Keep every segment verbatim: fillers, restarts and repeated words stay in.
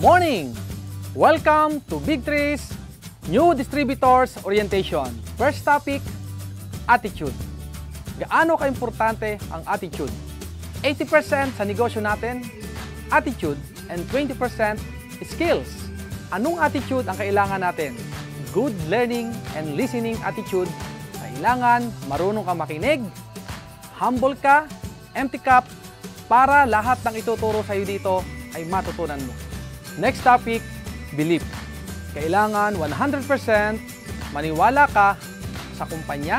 morning! Welcome to Big Three's New Distributors Orientation. First topic, attitude. Gaano ka-importante ang attitude? eighty percent sa negosyo natin, attitude, and twenty percent skills. Anong attitude ang kailangan natin? Good learning and listening attitude. Kailangan marunong ka makinig, humble ka, empty cup, para lahat ng ituturo sa iyo dito ay matutunan mo. Next topic, belief. Kailangan one hundred percent maniwala ka sa kumpanya,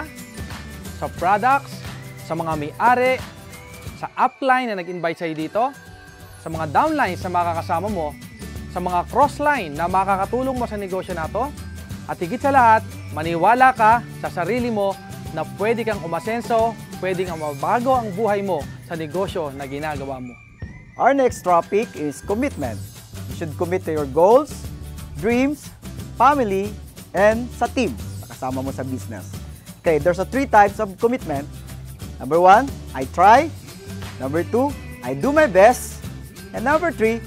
sa products, sa mga may-ari, sa upline na nag-invite sa iyo dito, sa mga downline sa mga kasama mo, sa mga crossline na makakatulong mo sa negosyo na to, at higit sa lahat, maniwala ka sa sarili mo na pwede kang umasenso, pwede kang mabago ang buhay mo sa negosyo na ginagawa mo. Our next topic is commitment. You should commit to your goals, dreams, family, and sa team na kasama mo sa business. Okay, there's a three types of commitment. Number one, I try. Number two, I do my best. And number three,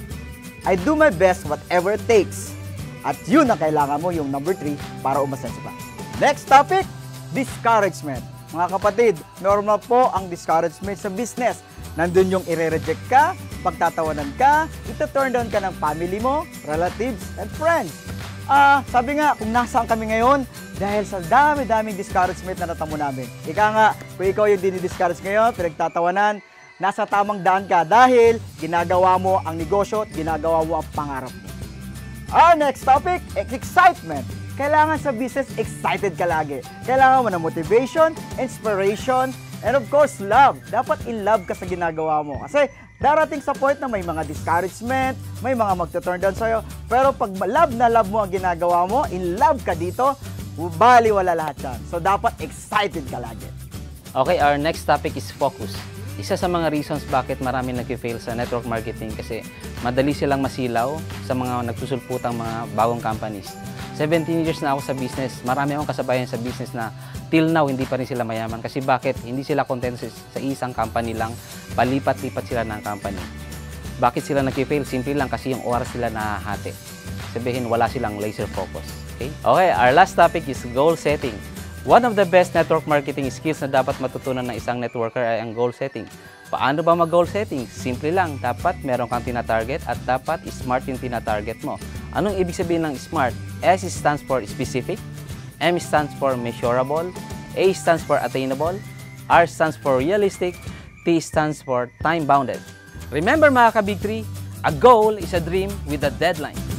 I do my best whatever it takes. At yun ang kailangan mo, yung number three, para umasenso ka. Next topic, discouragement. Mga kapatid, normal po ang discouragement sa business. Nandun yung ire-reject ka, pagtatawanan ka, ito-turn down ka ng family mo, relatives, and friends. Ah, sabi nga, kung nasaan kami ngayon, dahil sa dami-daming discouragement na natamo namin. Ika nga, kung ikaw yung dinidiscourage ngayon, pinagtatawanan, nasa tamang daan ka dahil ginagawa mo ang negosyo at ginagawa mo ang pangarap mo. Our next topic, excitement. Kailangan sa business, excited ka lagi. Kailangan mo ng motivation, inspiration, and of course, love. Dapat in love ka sa ginagawa mo. Kasi darating sa point na may mga discouragement, may mga magtuturn down sa'yo. Pero pag love na love mo ang ginagawa mo, in love ka dito, bali wala lahat yan. So dapat excited ka lagi. Okay, our next topic is focus. Isa sa mga reasons bakit marami nag-fail sa network marketing kasi madali silang masilaw sa mga nagsusulputang mga bagong companies. seventeen years na ako sa business, marami akong kasabayan sa business na till now hindi pa rin sila mayaman. Kasi bakit? Hindi sila content sa isang company lang, palipat-lipat sila ng company. Bakit sila nag-fail? Simple lang kasi yung oras sila nahahati. Sabihin, wala silang laser focus. Okay? Okay, our last topic is goal setting. One of the best network marketing skills na dapat matutunan ng isang networker ay ang goal setting. Paano ba mag-goal setting? Simple lang, dapat meron kang tina-target at dapat smart yung tina-target mo. Anong ibig sabihin ng SMART? S stands for specific, M stands for measurable, A stands for attainable, R stands for realistic, T stands for time-bounded. Remember mga ka-Big Three, a goal is a dream with a deadline.